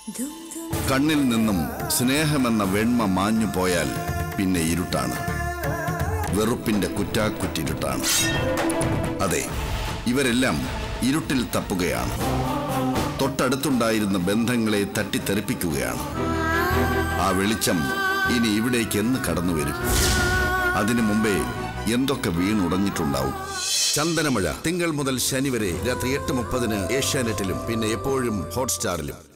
കണ്ണിൽ നിന്നും സ്നേഹമെന്ന വെണ്മ മാഞ്ഞു പോയാൽ പിന്നെ ഇരുട്ടാണ്, വെറുപ്പിന്റെ കുറ്റാക്കുറ്റിരുട്ടാണ്. അതെ, ഇവരെല്ലാം ഇരുട്ടിൽ തപ്പുകയാണ്. തൊട്ടടുത്തുണ്ടായിരുന്ന ബന്ധങ്ങളെ തട്ടിത്തെറിപ്പിക്കുകയാണ്. ആ വെളിച്ചം ഇനി ഇവിടേക്ക് എന്ന് കടന്നു വരും? അതിനു മുമ്പേ എന്തൊക്കെ വീണുടഞ്ഞിട്ടുണ്ടാവും. ചന്ദനമഴ തിങ്കൾ മുതൽ ശനി വരെ രാത്രി 8:30 ഏഷ്യാനെറ്റിലും പിന്നെ എപ്പോഴും ഹോട്ട്സ്റ്റാറിലും.